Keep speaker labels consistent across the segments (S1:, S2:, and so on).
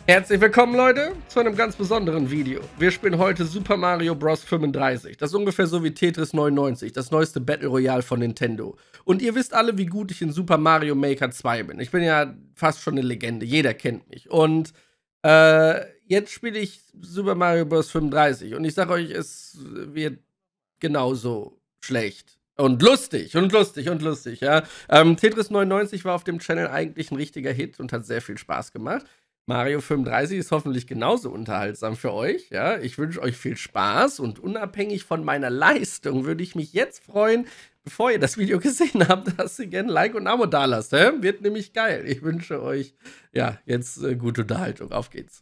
S1: Herzlich willkommen, Leute, zu einem ganz besonderen Video. Wir spielen heute Super Mario Bros. 35. Das ist ungefähr so wie Tetris 99, das neueste Battle Royale von Nintendo. Und ihr wisst alle, wie gut ich in Super Mario Maker 2 bin. Ich bin ja fast schon eine Legende, jeder kennt mich. Und jetzt spiele ich Super Mario Bros. 35. Und ich sage euch, es wird genauso schlecht. Und lustig, ja. Tetris 99 war auf dem Channel eigentlich ein richtiger Hit und hat sehr viel Spaß gemacht. Mario 35 ist hoffentlich genauso unterhaltsam für euch. Ja, ich wünsche euch viel Spaß und unabhängig von meiner Leistung würde ich mich jetzt freuen, bevor ihr das Video gesehen habt, dass ihr gerne ein Like und ein Abo dalasst. Wird nämlich geil. Ich wünsche euch ja jetzt gute Unterhaltung. Auf geht's.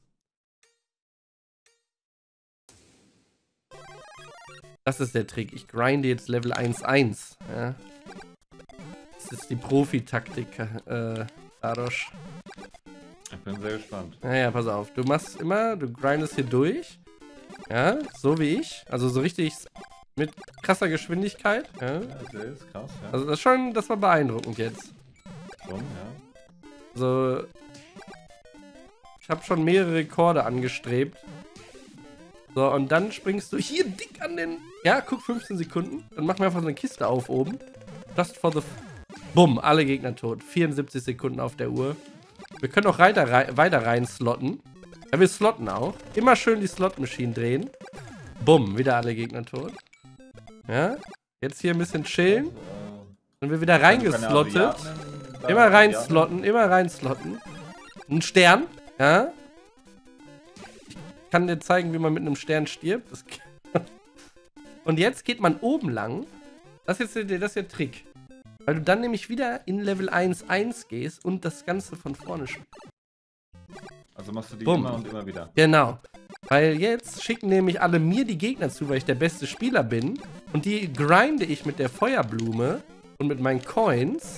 S1: Das ist der Trick. Ich grinde jetzt Level 1-1. Ja. Das ist die Profi-Taktik, Dadosh.
S2: Ich bin sehr gespannt.
S1: Naja, pass auf. Du machst immer, du grindest hier durch. Ja, so wie ich. Also so richtig mit krasser Geschwindigkeit. Ja,
S2: der ist krass, ja.
S1: Also das war beeindruckend jetzt.
S2: Schon, ja.
S1: Also, ich habe schon mehrere Rekorde angestrebt. So, und dann springst du hier dick an den... Ja, guck, 15 Sekunden. Dann machen wir einfach so eine Kiste auf oben. Just for the... Bumm, alle Gegner tot. 74 Sekunden auf der Uhr. Wir können auch weiter rein slotten. Ja, wir slotten auch. Immer schön die Slot-Maschine drehen. Bumm, wieder alle Gegner tot. Ja, jetzt hier ein bisschen chillen. Dann wir wieder reingeslottet. Immer reinslotten, immer reinslotten. Ein Stern, ja. Ich kann dir zeigen, wie man mit einem Stern stirbt. Und jetzt geht man oben lang. Das ist der Trick. Weil du dann nämlich wieder in Level 1-1 gehst und das Ganze von vorne spielst.
S2: Also machst du die
S1: Bumm.
S2: immer und immer wieder.
S1: Genau. Weil jetzt schicken nämlich alle mir die Gegner zu, weil ich der beste Spieler bin. Und die grinde ich mit der Feuerblume und mit meinen Coins.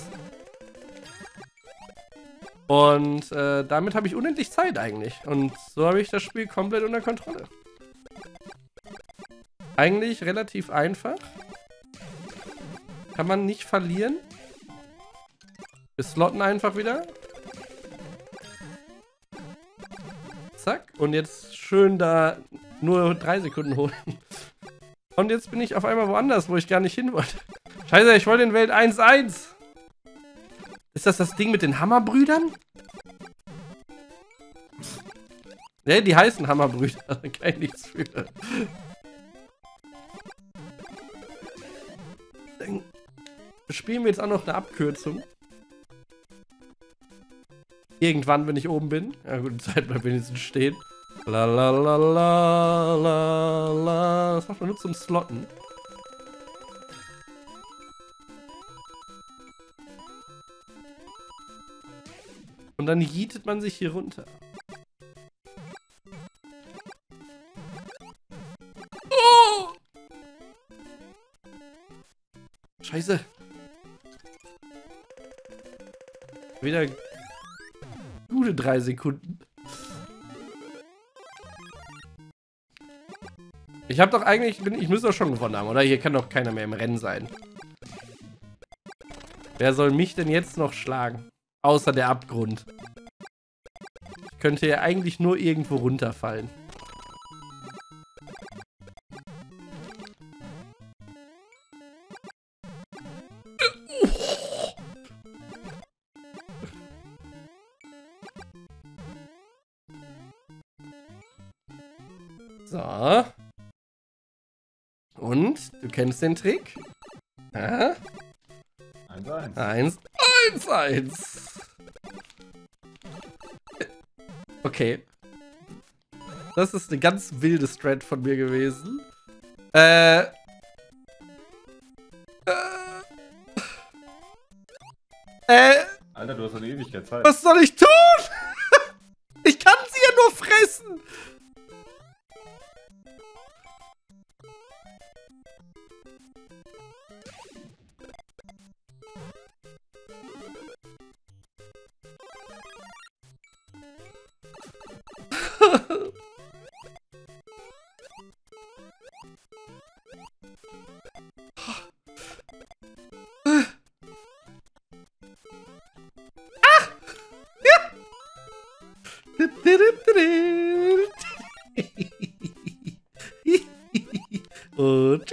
S1: Und damit habe ich unendlich Zeit eigentlich. Und so habe ich das Spiel komplett unter Kontrolle. Eigentlich relativ einfach. Kann man nicht verlieren. Wir slotten einfach wieder. Zack. Und jetzt schön da nur 3 Sekunden holen. Und jetzt bin ich auf einmal woanders, wo ich gar nicht hin wollte. Scheiße, ich wollte in Welt 1-1. Ist das Ding mit den Hammerbrüdern? Ne, die heißen Hammerbrüder. Da kann ich nichts für. Dann spielen wir jetzt auch noch eine Abkürzung. Irgendwann, wenn ich oben bin. Ja gut, die Zeit bleibt wenigstens stehen. La la la la la la. Das macht man nur zum Slotten. Und dann jietet man sich hier runter. Oh! Scheiße. Wieder gute 3 Sekunden. Ich habe doch eigentlich... Ich müsste doch schon gewonnen haben, oder? Hier kann doch keiner mehr im Rennen sein. Wer soll mich denn jetzt noch schlagen? Außer der Abgrund. Ich könnte ja eigentlich nur irgendwo runterfallen. So. Und? Du kennst den Trick? Ja?
S2: 1-1.
S1: 1-1. Okay. Das ist eine ganz wilde Strat von mir gewesen.
S2: Alter, du hast eine Ewigkeit Zeit.
S1: Was soll ich tun? Ich kann sie ja nur fressen. Und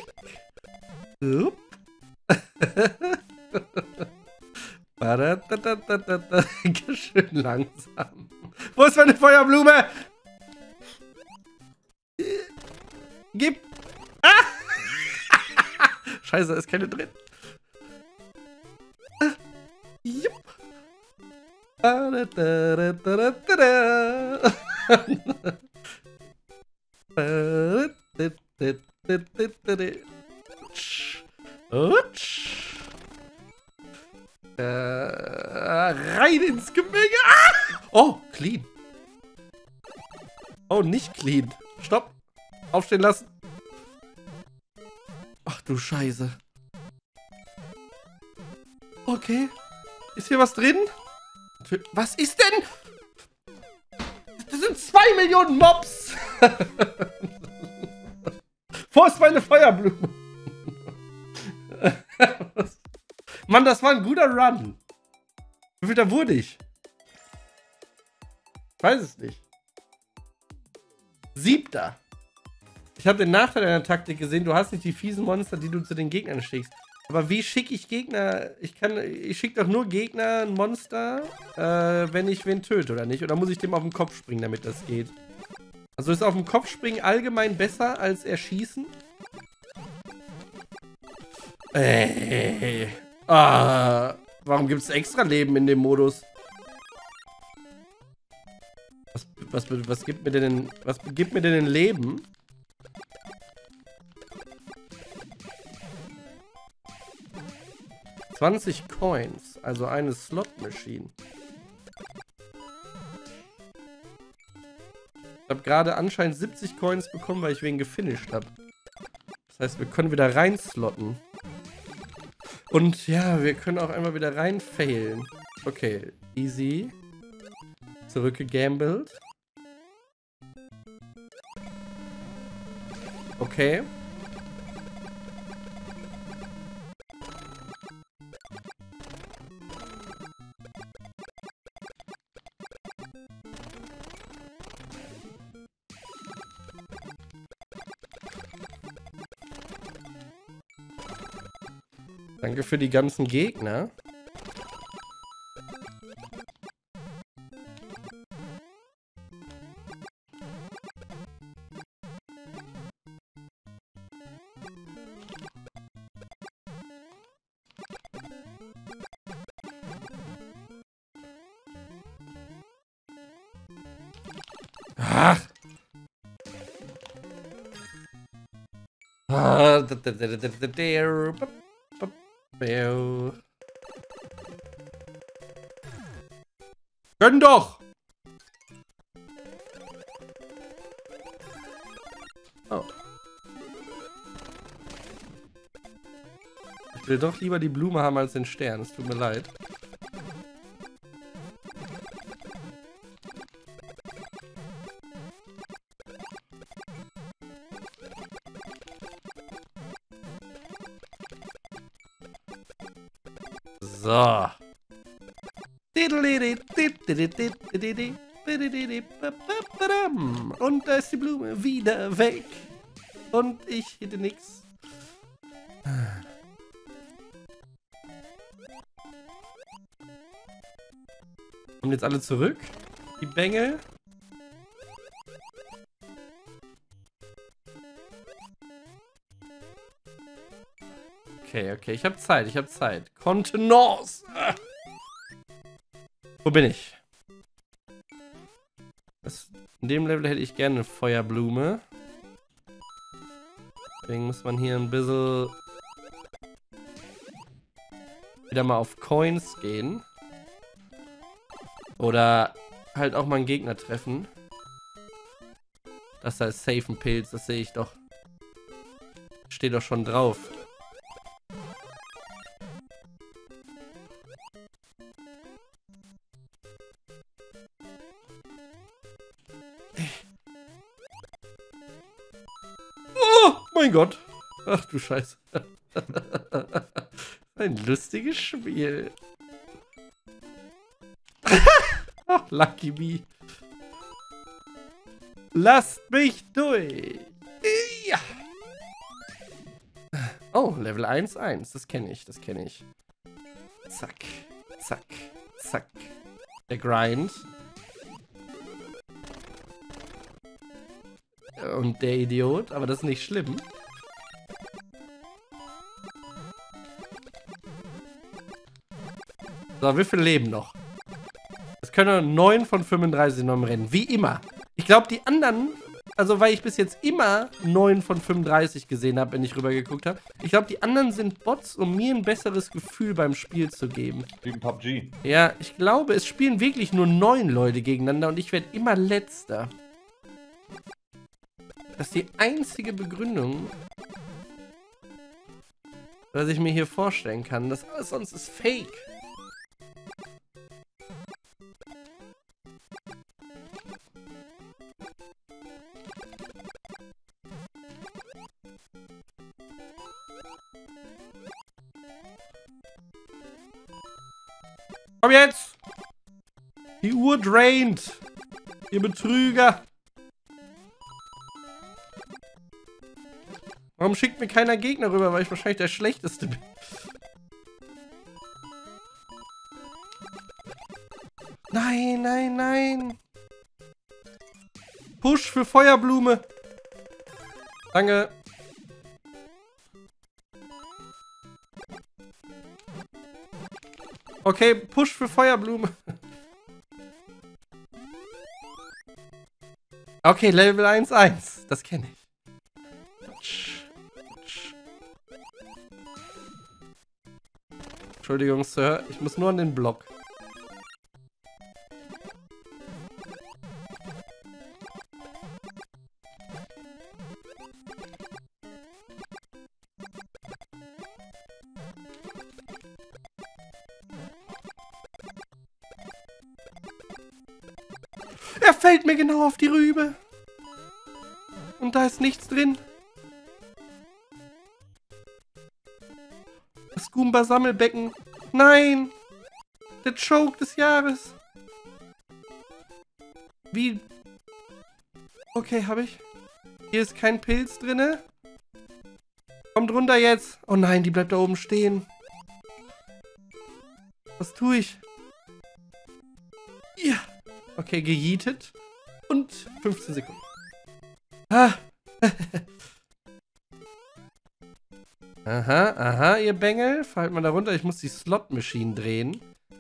S1: schön langsam. Wo ist meine Feuerblume? Gib! Ah! Scheiße, da ist keine drin. Jupp. Rein ins Gemenge. Ah! Oh, clean. Oh, nicht clean. Stopp. Aufstehen lassen. Ach du Scheiße. Okay. Ist hier was drin? Was ist denn? Das sind 2 Millionen Mobs. Wo ist meine Feuerblume? Mann, das war ein guter Run. Wie viel da wurde ich? Weiß es nicht. 7. Ich habe den Nachteil deiner Taktik gesehen. Du hast nicht die fiesen Monster, die du zu den Gegnern schickst. Aber wie schicke ich Gegner? Ich schicke doch nur Gegner ein Monster, wenn ich wen töte, oder nicht? Oder muss ich dem auf den Kopf springen, damit das geht? Also ist auf den Kopf springen allgemein besser als erschießen? Warum gibt es extra Leben in dem Modus? Was gibt mir denn ein Leben? $20 Coins, also eine Slot-Machine. Ich habe gerade anscheinend 70 Coins bekommen, weil ich wen gefinisht habe. Das heißt, wir können wieder reinslotten. Und ja, wir können auch einmal wieder reinfailen. Okay, easy. Zurückgegambelt. Okay. Danke für die ganzen Gegner. Ach. Gönn doch! Oh. Ich will doch lieber die Blume haben als den Stern. Es tut mir leid. So. Und da ist die Blume wieder weg. Und ich hätte nix. Kommen jetzt alle zurück? Die Bengel? Okay, ich habe Zeit, Kontenance! Wo bin ich? In dem Level hätte ich gerne eine Feuerblume. Deswegen muss man hier ein bisschen wieder mal auf Coins gehen. Oder halt auch mal einen Gegner treffen. Das da ist safe ein Pilz, das sehe ich doch. Steht doch schon drauf. Oh mein Gott. Ach du Scheiße. Ein lustiges Spiel. Ach, Lucky Me. Lasst mich durch. Ja. Oh, Level 1-1. Das kenne ich, das kenne ich. Zack, zack, zack. Der Grind. Und der Idiot, aber das ist nicht schlimm. So, wie viel leben noch? Es können 9 von 35 noch im Rennen. Wie immer. Ich glaube, die anderen, also weil ich bis jetzt immer 9 von 35 gesehen habe, wenn ich rübergeguckt habe. Ich glaube, die anderen sind Bots, um mir ein besseres Gefühl beim Spiel zu geben.
S2: Gegen PUBG.
S1: Ja, ich glaube, es spielen wirklich nur 9 Leute gegeneinander und ich werde immer Letzter. Das ist die einzige Begründung, was ich mir hier vorstellen kann. Das alles sonst ist Fake. Komm jetzt! Die Uhr draint! Ihr Betrüger! Warum schickt mir keiner Gegner rüber? Weil ich wahrscheinlich der Schlechteste bin. Nein, nein, nein! Push für Feuerblume! Danke! Okay, Push für Feuerblume. Okay, Level 1-1. Das kenne ich. Entschuldigung, Sir. Ich muss nur an den Block. Er fällt mir genau auf die Rübe. Und da ist nichts drin. Das Goomba-Sammelbecken. Nein! Der Choke des Jahres. Wie? Okay, habe ich. Hier ist kein Pilz drinne. Kommt runter jetzt. Oh nein, die bleibt da oben stehen. Was tue ich? Ja. Okay, gejietet. Und 15 Sekunden. Ah. Aha, aha, ihr Bengel. Fallt mal da runter. Ich muss die Slot-Machine drehen.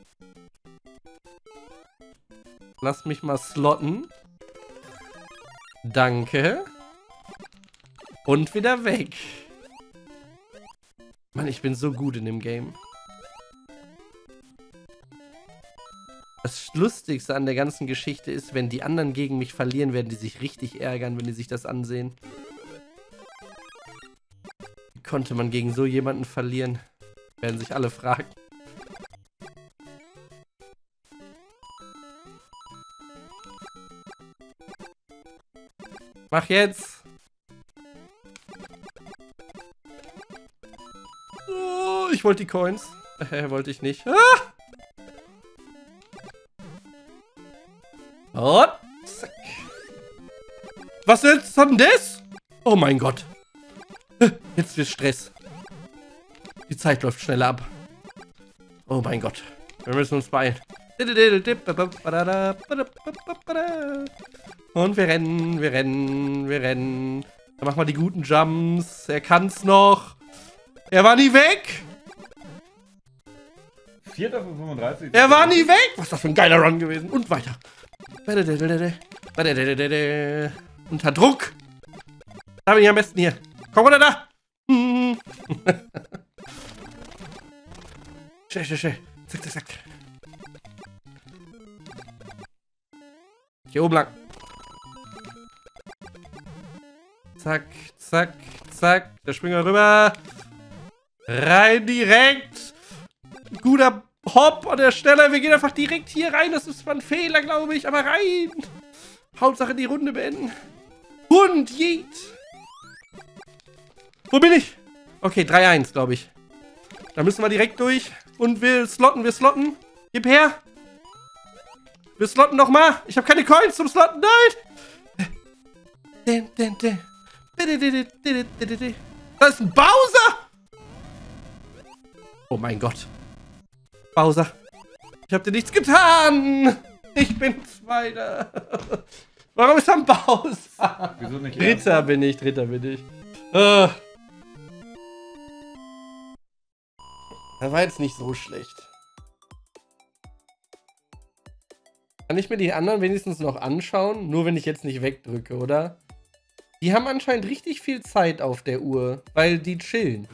S1: Lasst mich mal slotten. Danke. Und wieder weg. Mann, ich bin so gut in dem Game. Das Lustigste an der ganzen Geschichte ist, wenn die anderen gegen mich verlieren, werden die sich richtig ärgern, wenn die sich das ansehen. Wie konnte man gegen so jemanden verlieren? Werden sich alle fragen. Mach jetzt! Oh, ich wollte die Coins. Wollte ich nicht. Ah! Und zack. Was ist denn das? Oh mein Gott. Jetzt wird Stress. Die Zeit läuft schneller ab. Oh mein Gott. Wir müssen uns beeilen. Und wir rennen, wir rennen, wir rennen. Dann machen wir die guten Jumps. Er kann's noch. Er war nie weg.
S2: 4. von 35.
S1: Er war nie weg. Was ist das für ein geiler Run gewesen. Und weiter. Unter Druck. Da bin ich am besten hier. Komm runter da. Schnell, schnell, schnell. Zack, zack, zack. Hier oben lang. Zack, zack, zack. Da springen wir rüber. Rein direkt. Guter Hopp an der Stelle. Wir gehen einfach direkt hier rein. Das ist zwar ein Fehler, glaube ich, aber rein. Hauptsache die Runde beenden. Und jeet. Wo bin ich? Okay, 3-1, glaube ich. Da müssen wir direkt durch. Und wir slotten, wir slotten. Gib her. Wir slotten nochmal. Ich habe keine Coins zum Slotten. Nein. Da ist ein Bowser! Oh mein Gott. Bowser. Ich hab dir nichts getan! Ich bin Zweiter. Warum ist da ein Bowser?
S2: Wieso nicht?
S1: Dritter bin ich. Das war jetzt nicht so schlecht. Kann ich mir die anderen wenigstens noch anschauen? Nur wenn ich jetzt nicht wegdrücke, oder? Die haben anscheinend richtig viel Zeit auf der Uhr, weil die chillen.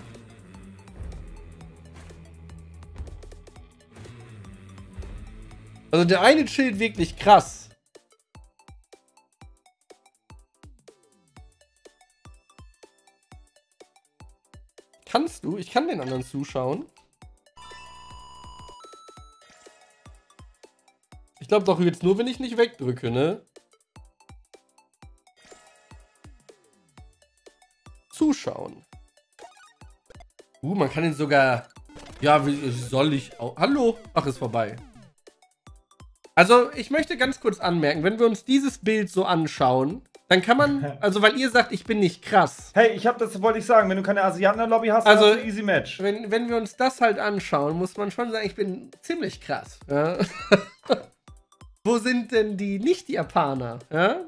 S1: Also der eine chillt wirklich krass. Kannst du? Ich kann den anderen zuschauen. Ich glaube doch jetzt nur, wenn ich nicht wegdrücke, ne? Zuschauen. Man kann ihn sogar... Ja, wie soll ich auch... Hallo? Ach, ist vorbei. Also, ich möchte ganz kurz anmerken, wenn wir uns dieses Bild so anschauen, dann kann man... Also, weil ihr sagt, ich bin nicht krass.
S2: Hey, das wollte ich sagen. Wenn du keine Asianer-Lobby hast,
S1: Also,
S2: dann hast du easy Match.
S1: Wenn wir uns das halt anschauen, muss man schon sagen, ich bin ziemlich krass. Ja? Wo sind denn die Nicht-Japaner? Ja?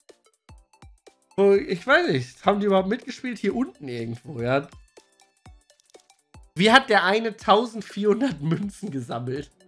S1: Ich weiß nicht, haben die überhaupt mitgespielt? Hier unten irgendwo, ja? Wie hat der eine 1400 Münzen gesammelt?